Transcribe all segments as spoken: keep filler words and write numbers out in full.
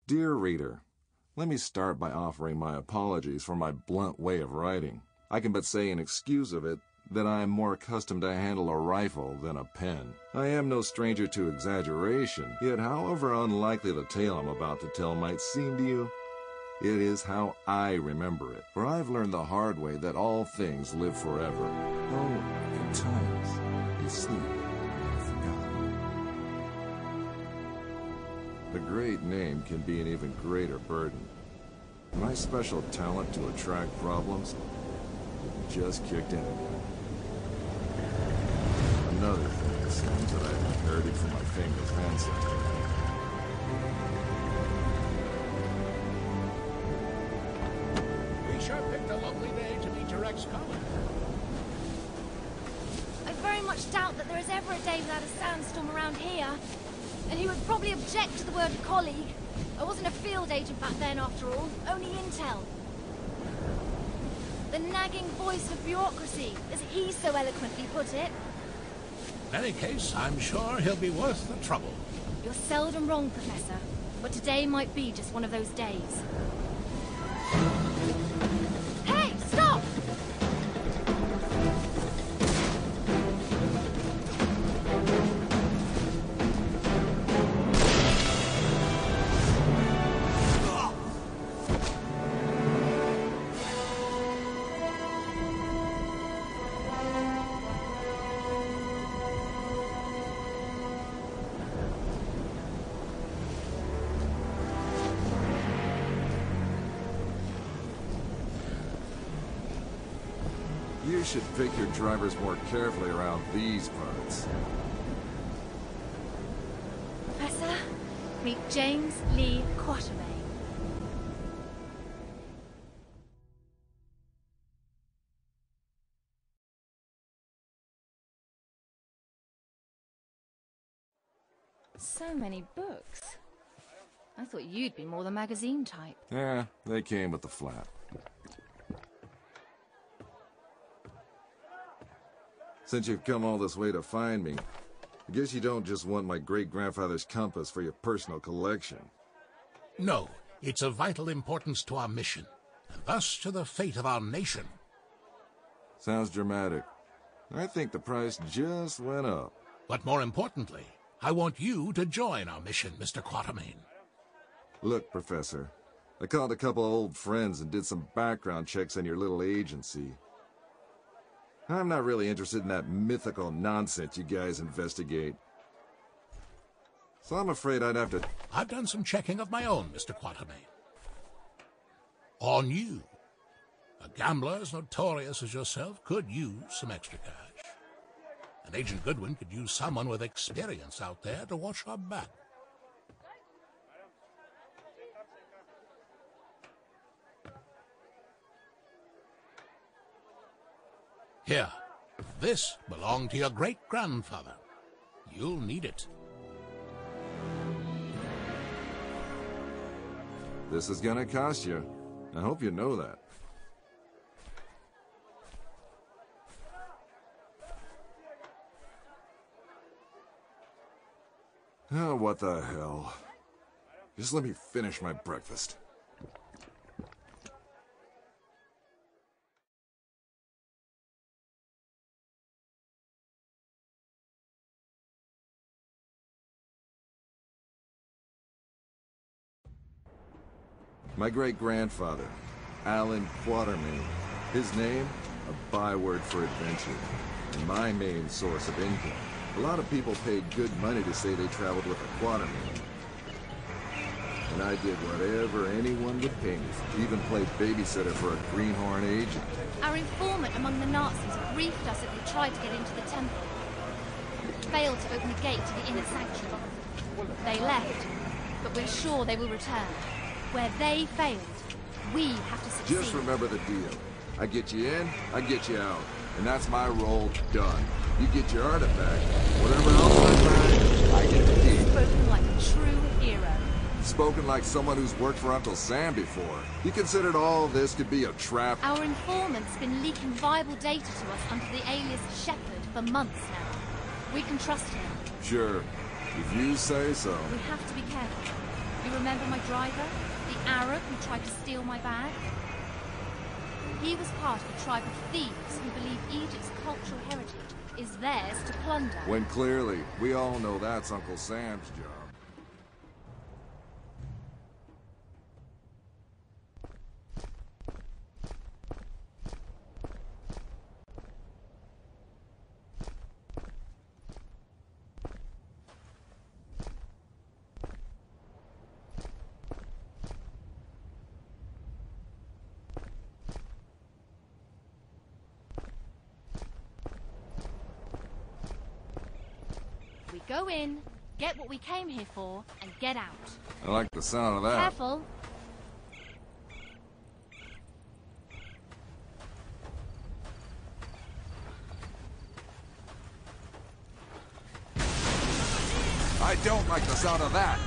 Dear reader, let me start by offering my apologies for my blunt way of writing. I can but say in excuse of it that I am more accustomed to handle a rifle than a pen. I am no stranger to exaggeration, yet however unlikely the tale I'm about to tell might seem to you, it is how I remember it. For I've learned the hard way that all things live forever. Oh, at times, you sleep and are forgotten. A great name can be an even greater burden. My special talent to attract problems just kicked in again. Another thing it seems that I've inherited from my famous ancestor. We sure picked a lovely day to meet your ex-colleague. I very much doubt that there is ever a day without a sandstorm around here. And he would probably object to the word colleague. I wasn't a field agent back then, after all. Only intel. The nagging voice of bureaucracy, as he so eloquently put it. In any case, I'm sure he'll be worth the trouble. You're seldom wrong, Professor. But today might be just one of those days. Hey, stop! You should pick your drivers more carefully around these parts. Professor, meet James Lee Quatermain. So many books. I thought you'd be more the magazine type. Yeah, they came with the flat. Since you've come all this way to find me, I guess you don't just want my great-grandfather's compass for your personal collection. No, it's of vital importance to our mission, and thus to the fate of our nation. Sounds dramatic. I think the price just went up. But more importantly, I want you to join our mission, Mister Quatermain. Look, Professor, I called a couple of old friends and did some background checks on your little agency. I'm not really interested in that mythical nonsense you guys investigate. So I'm afraid I'd have to... I've done some checking of my own, Mister Quatermain. On you. A gambler as notorious as yourself could use some extra cash. And Agent Goodwin could use someone with experience out there to watch our back. Here, this belonged to your great-grandfather. You'll need it. This is gonna cost you. I hope you know that. Oh, what the hell. Just let me finish my breakfast. My great-grandfather, Alan Quatermain. His name, a byword for adventure, and my main source of income. A lot of people paid good money to say they traveled with a Quatermain. And I did whatever anyone would pay me for, even played babysitter for a greenhorn agent. Our informant among the Nazis briefed us that they tried to get into the temple. Failed to open the gate to the inner sanctuary. They left, but we're sure they will return. Where they failed, we have to succeed. Just remember the deal. I get you in, I get you out. And that's my role done. You get your artifact. Whatever else I find, I get the key. Spoken like a true hero. Spoken like someone who's worked for Uncle Sam before. You considered all this could be a trap? Our informant's been leaking viable data to us under the alias Shepard for months now. We can trust him. Sure. If you say so. We have to be careful. You remember my driver? The Arab who tried to steal my bag? He was part of a tribe of thieves who believe Egypt's cultural heritage is theirs to plunder. When clearly, we all know that's Uncle Sam's job. We go in, get what we came here for, and get out. I like the sound of that. Careful. I don't like the sound of that.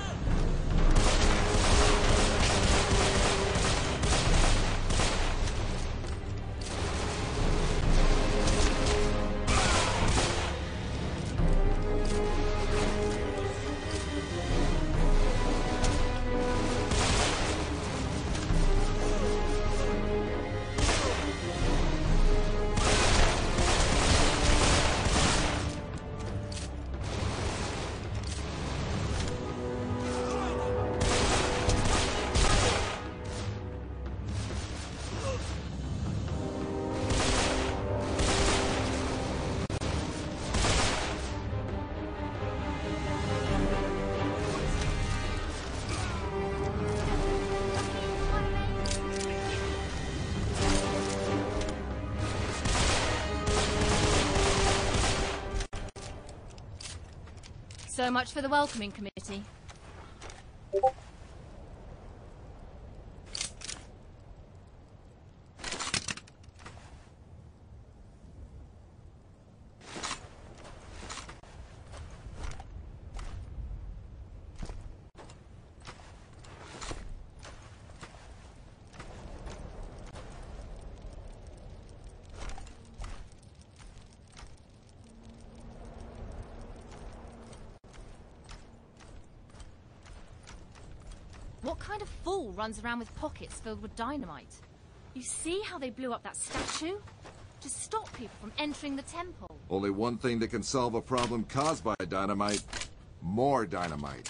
So much for the welcoming committee. What kind of fool runs around with pockets filled with dynamite? You see how they blew up that statue? To stop people from entering the temple. Only one thing that can solve a problem caused by dynamite. More dynamite.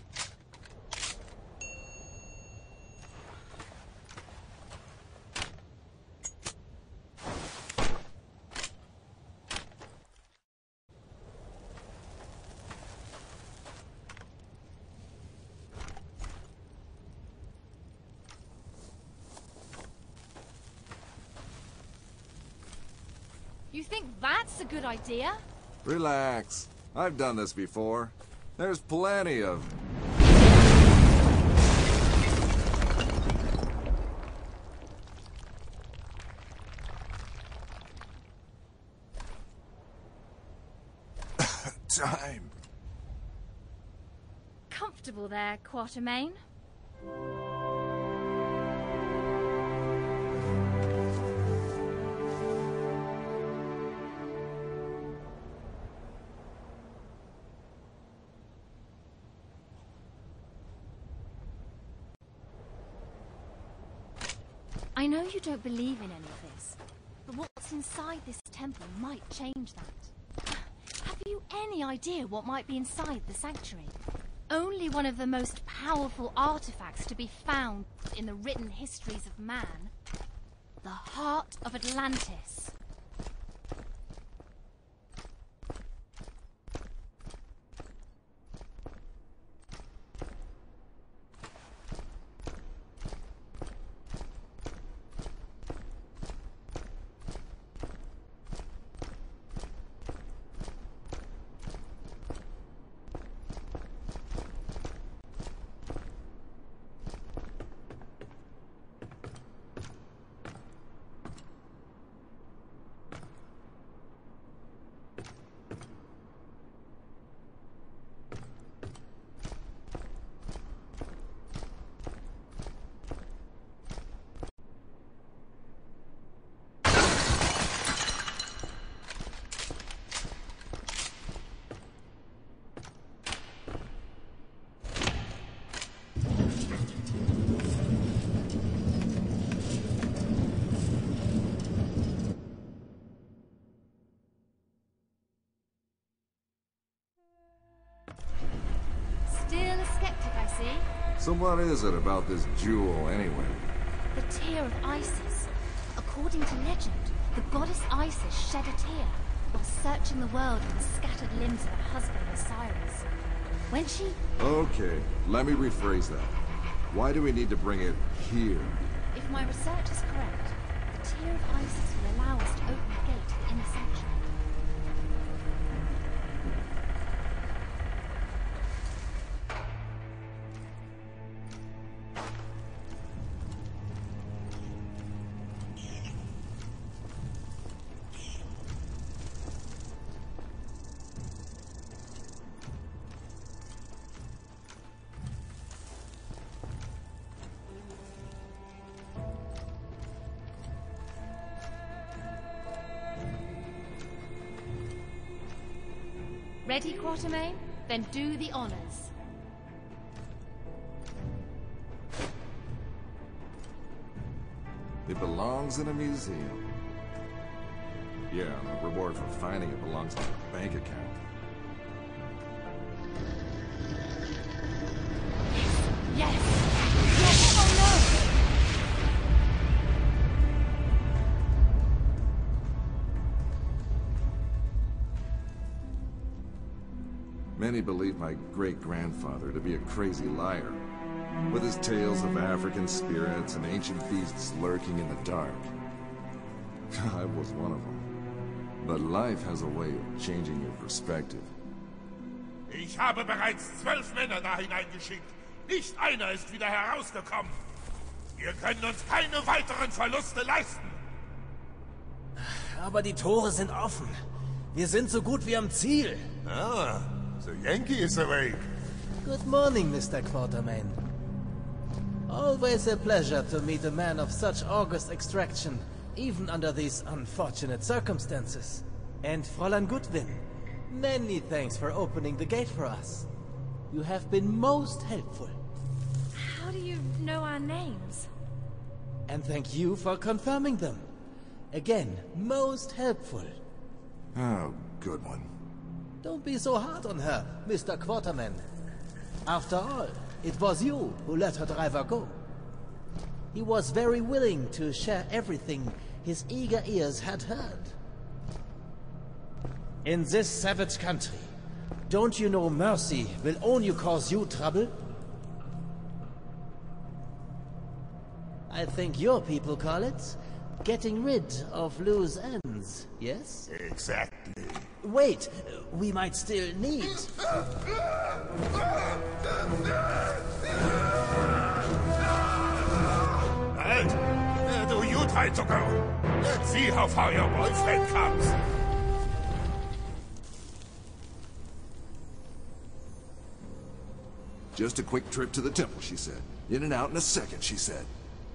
You think that's a good idea? Relax. I've done this before. There's plenty of... time. Comfortable there, Quatermain? I know you don't believe in any of this, but what's inside this temple might change that. Have you any idea what might be inside the sanctuary? Only one of the most powerful artifacts to be found in the written histories of man. The heart of Atlantis. So what is it about this jewel, anyway? The tear of Isis. According to legend, the goddess Isis shed a tear while searching the world for the scattered limbs of her husband Osiris. When she... Okay, let me rephrase that. Why do we need to bring it here? If my research is correct, the tear of Isis will allow us to open the gate to the inner sanctuary. Ready, Quatermain? Then do the honors. It belongs in a museum. Yeah, the reward for finding it belongs to a bank account. Yes! Yes! Oh no! Many believe my great-grandfather to be a crazy liar, with his tales of African spirits and ancient beasts lurking in the dark. I was one of them. But life has a way of changing your perspective. Ich habe bereits zwölf Männer da hineingeschickt. Nicht einer ist wieder herausgekommen. Wir können uns keine weiteren Verluste leisten. Aber die Tore sind offen. Wir sind so gut wie am Ziel. Ah, the Yankee is awake. Good morning, Mister Quatermain. Always a pleasure to meet a man of such august extraction, even under these unfortunate circumstances. And Fräulein Goodwin, many thanks for opening the gate for us. You have been most helpful. How do you know our names? And thank you for confirming them. Again, most helpful. Oh, good one. Don't be so hard on her, Mister Quatermain. After all, it was you who let her driver go. He was very willing to share everything his eager ears had heard. In this savage country, don't you know mercy will only cause you trouble? I think your people call it getting rid of loose ends, yes? Exactly. Wait, we might still need... Halt! Du Jutreitzucker! Let's see how far your boyfriend comes. Just a quick trip to the temple, she said. In and out in a second, she said.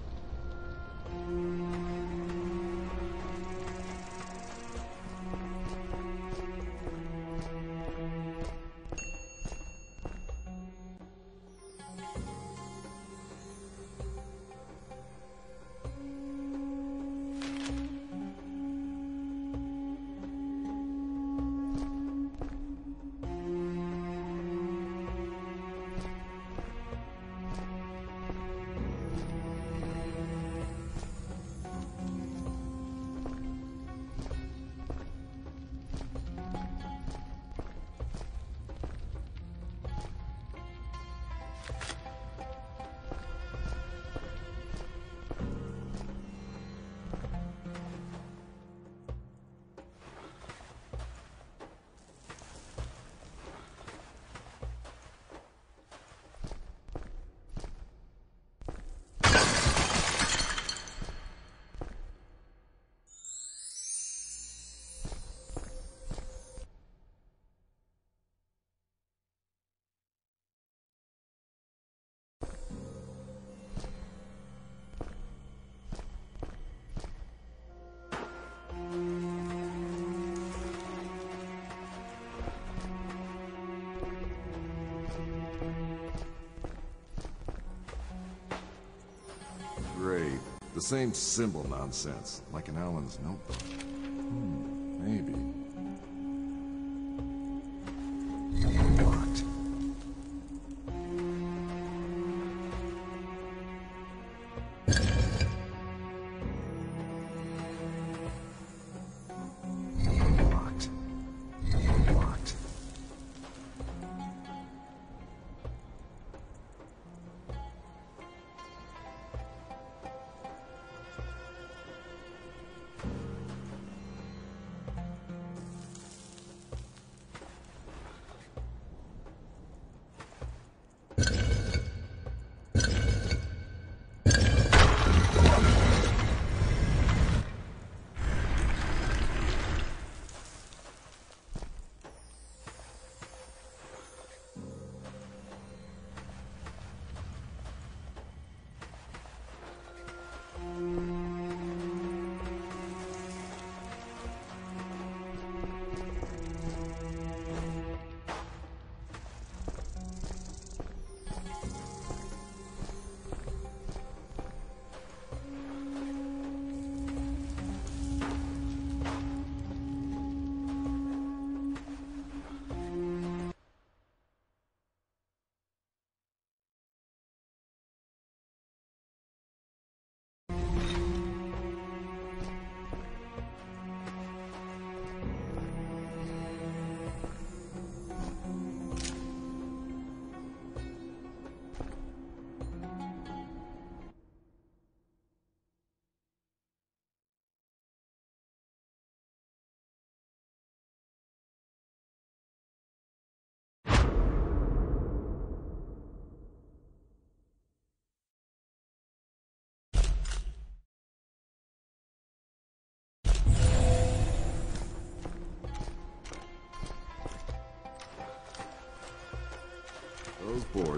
Great. The same symbol nonsense, like in Alan's notebook. Hmm, maybe. Locked.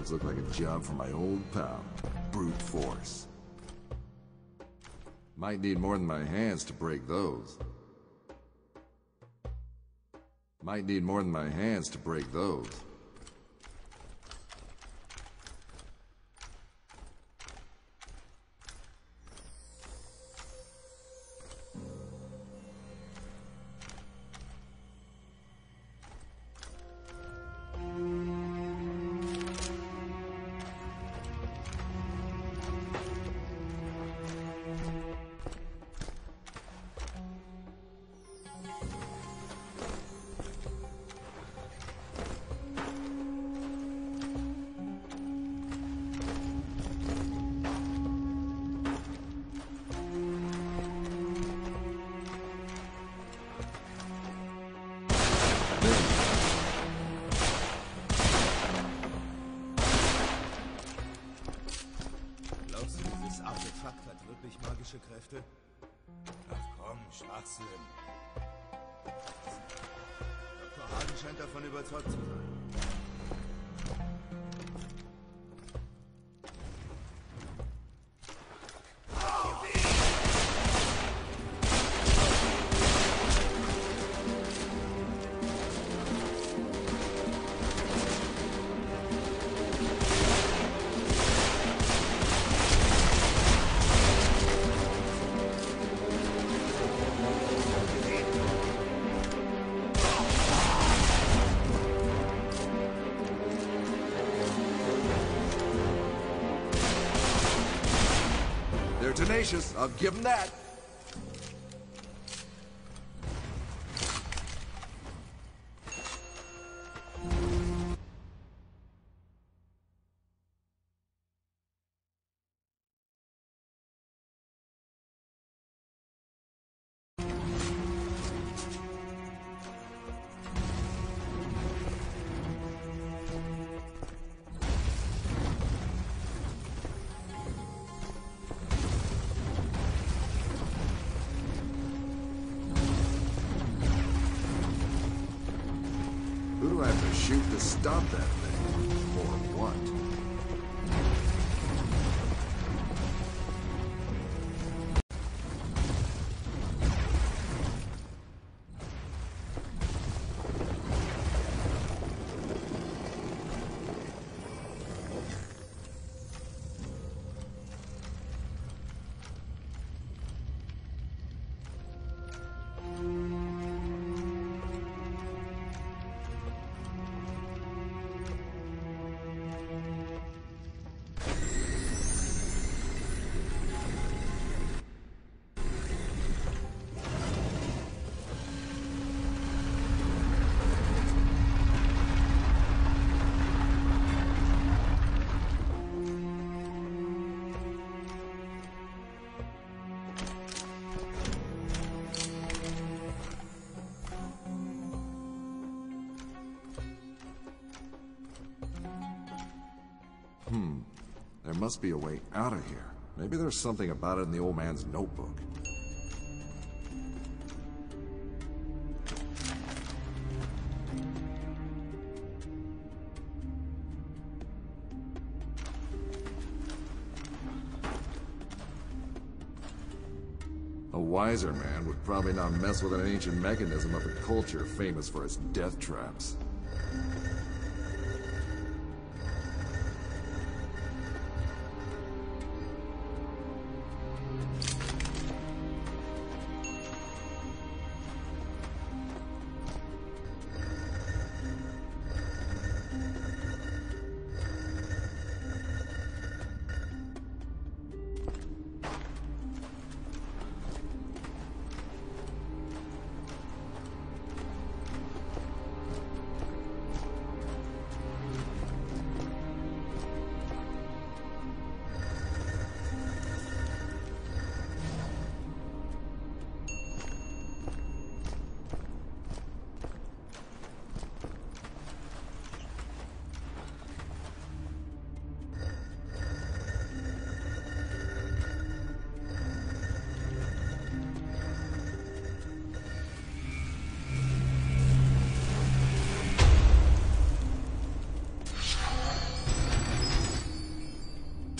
swords look like a job for my old pal, brute force. Might need more than my hands to break those. Might need more than my hands to break those. Glaubst du, dieses Artefakt hat wirklich magische Kräfte? Ach komm, Schwachsinn. Doktor Hagen scheint davon überzeugt zu sein. They're tenacious, I'll give them that. Who do I have to shoot to stop that thing? Or what? Hmm. There must be a way out of here. Maybe there's something about it in the old man's notebook. A wiser man would probably not mess with an ancient mechanism of a culture famous for its death traps.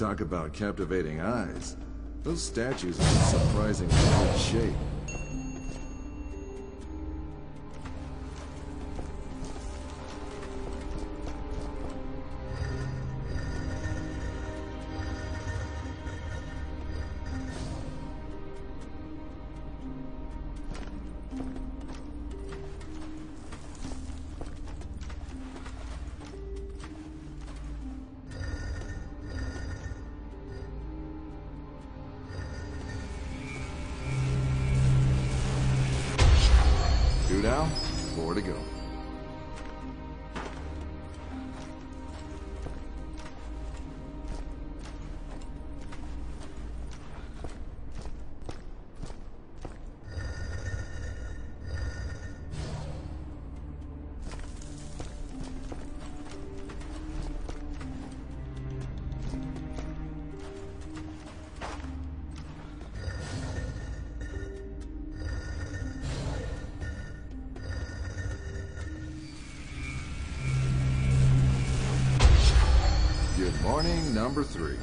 Talk about captivating eyes. Those statues are in surprisingly good shape. Two down, four to go. Good morning, number three.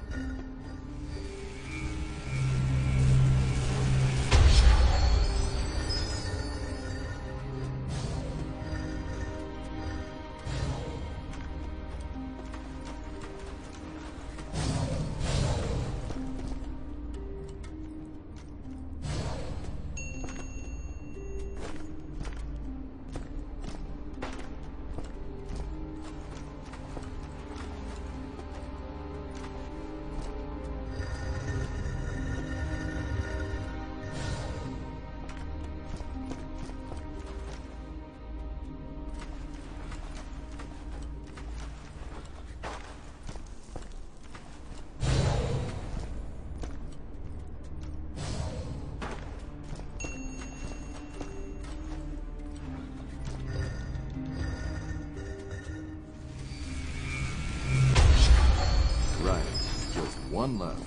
One left.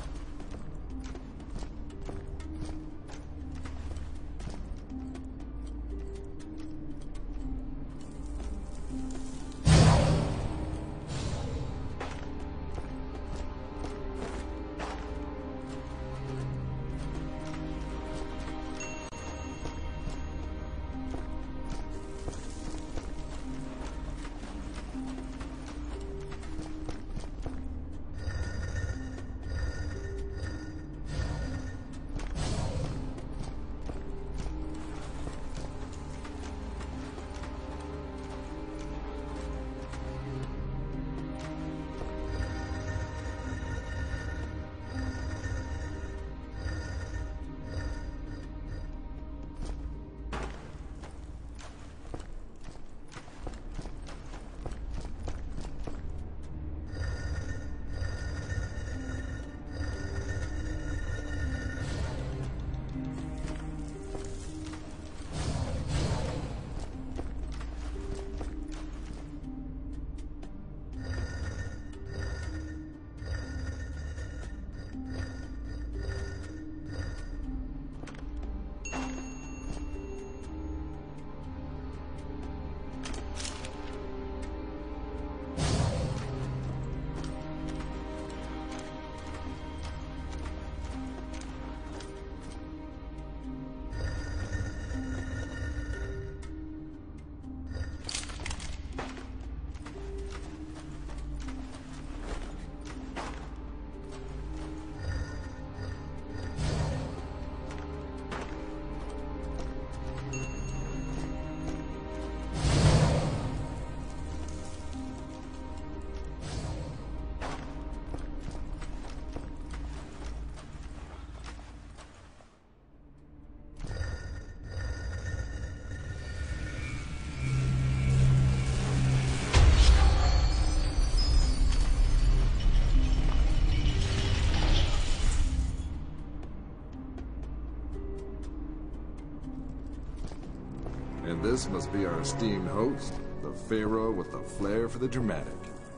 And this must be our esteemed host, the Pharaoh with the flair for the dramatic.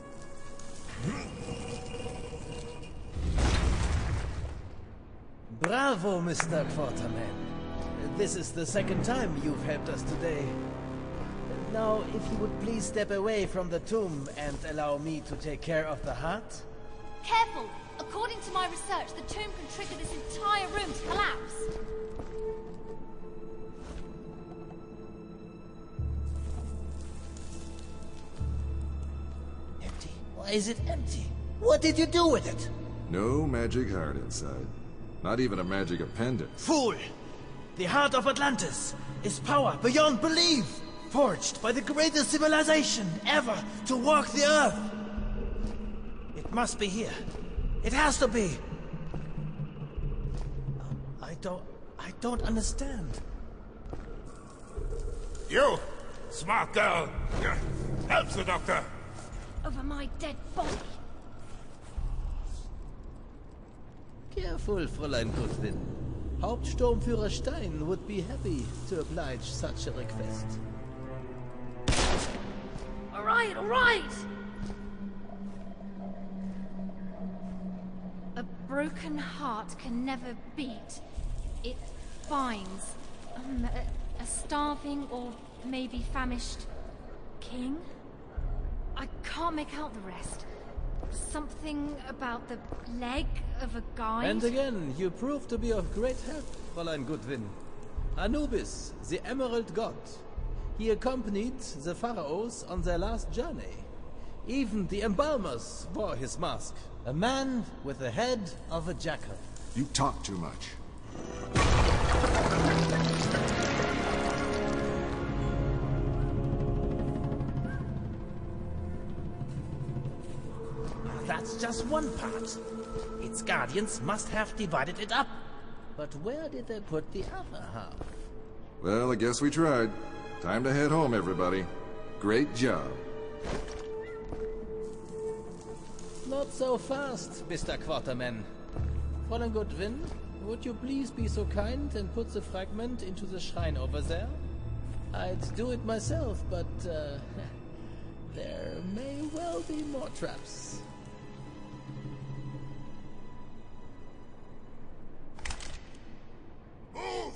Bravo, Mister Quarterman. This is the second time you've helped us today. Now, if you would please step away from the tomb and allow me to take care of the heart. Careful! According to my research, the tomb can trigger this entire room to collapse. Empty? Why is it empty? What did you do with it? No magic heart inside. Not even a magic appendix. Fool! The heart of Atlantis is power beyond belief, forged by the greatest civilization ever to walk the earth. It must be here. It has to be. I don't... I don't understand. You, smart girl. Help the doctor. Over my dead body. Careful, Fräulein Goodwin. Hauptsturmführer Stein would be happy to oblige such a request. All right, all right! A broken heart can never beat. It finds um, a, a starving or maybe famished king? I can't make out the rest. Something about the leg of a guide? And again, you prove to be of great help, Fräulein Goodwin. Anubis, the Emerald God. He accompanied the pharaohs on their last journey. Even the embalmers wore his mask. A man with the head of a jackal. You talk too much. That's just one part. Its guardians must have divided it up. But where did they put the other half? Well, I guess we tried. Time to head home, everybody. Great job. Not so fast, Mister Quarterman. Fräulein Goodwin, would you please be so kind and put the fragment into the shrine over there? I'd do it myself, but uh, there may well be more traps. Move!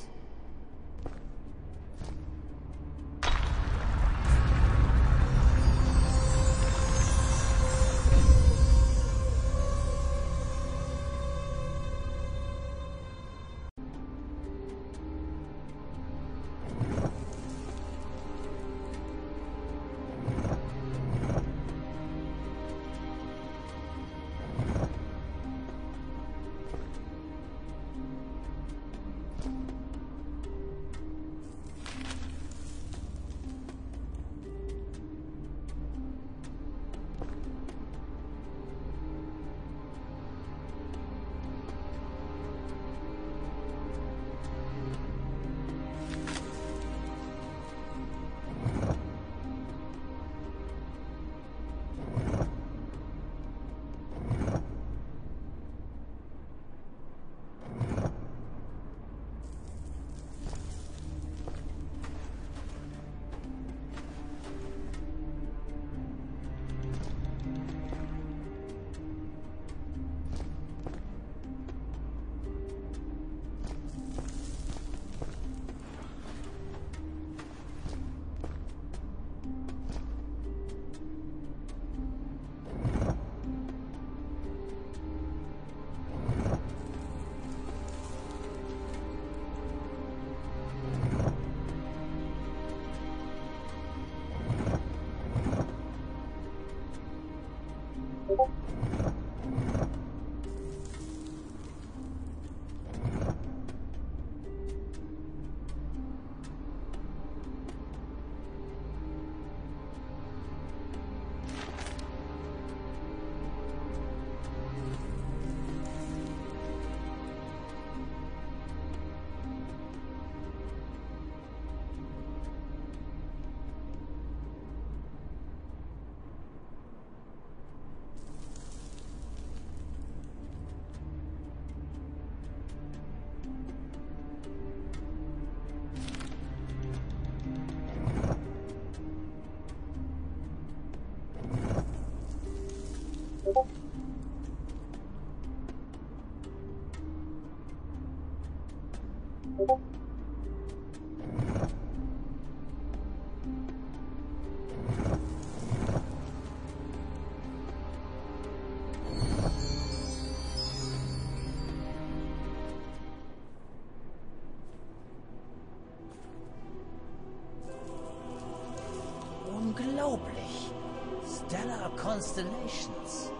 stellar constellations.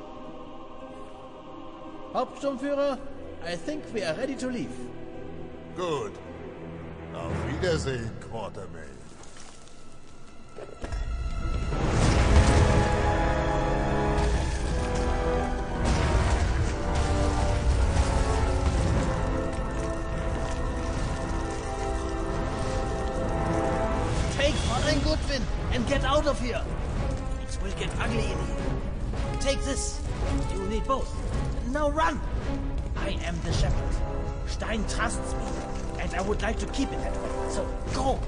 Hauptsturmführer, I think we are ready to leave. Gut. Auf Wiedersehen, Quatermain. Take Fräulein Goodwin and get out of here. It will get ugly in here. Take this. You need both. Now run. I am the shepherd. Stein trusts me, and I would like to keep it that way. So go.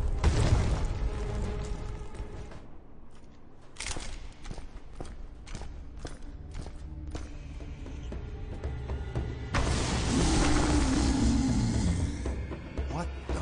What the?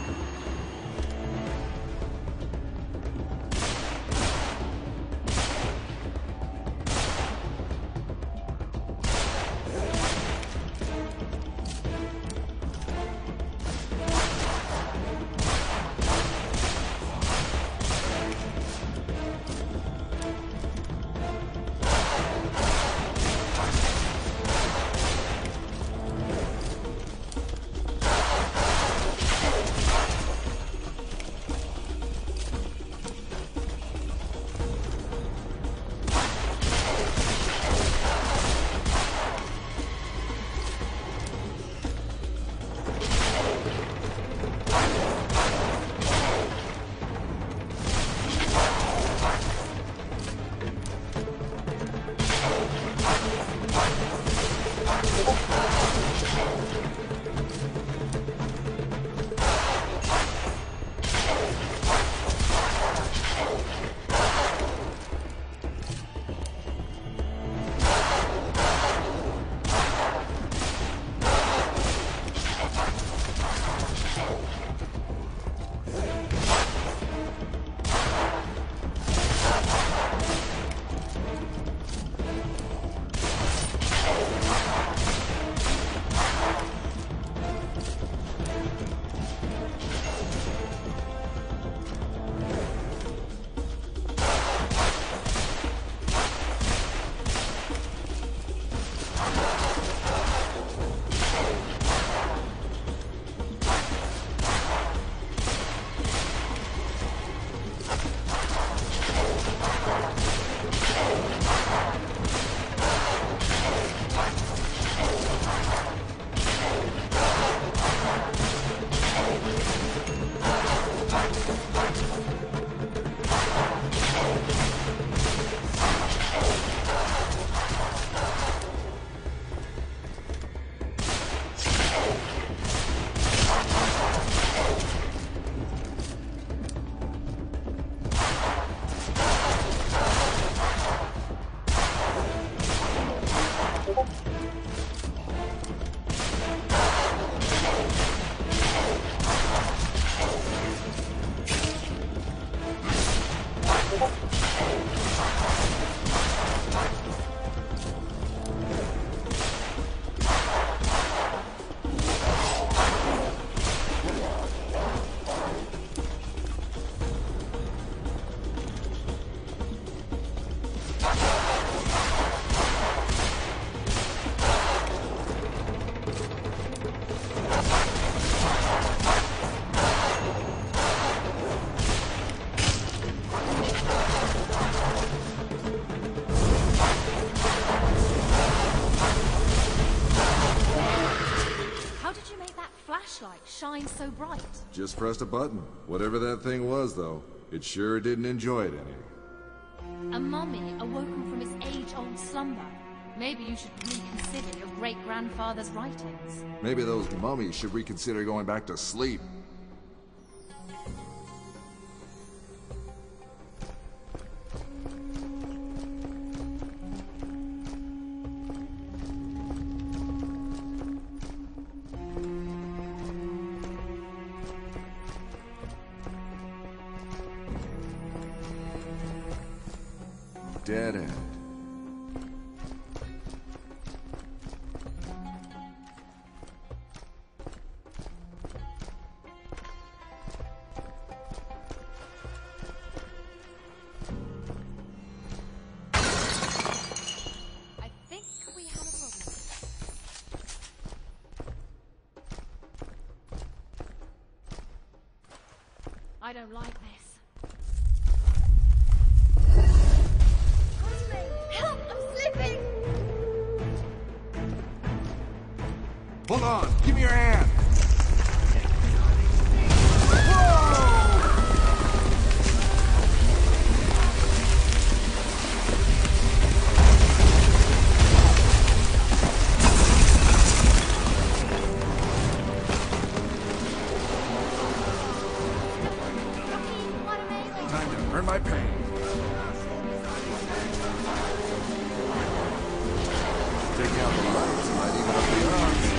Shine so bright. Just pressed a button. Whatever that thing was, though, it sure didn't enjoy it any. A mummy awoken from its age-old slumber. Maybe you should reconsider your great-grandfather's writings. Maybe those mummies should reconsider going back to sleep. Dead end. I don't like this. Help! I'm slipping! Hold on! Give me your hand! Time to earn my pay. Taking out the lights might even up the odds.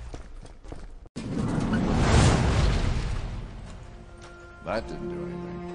That didn't do anything.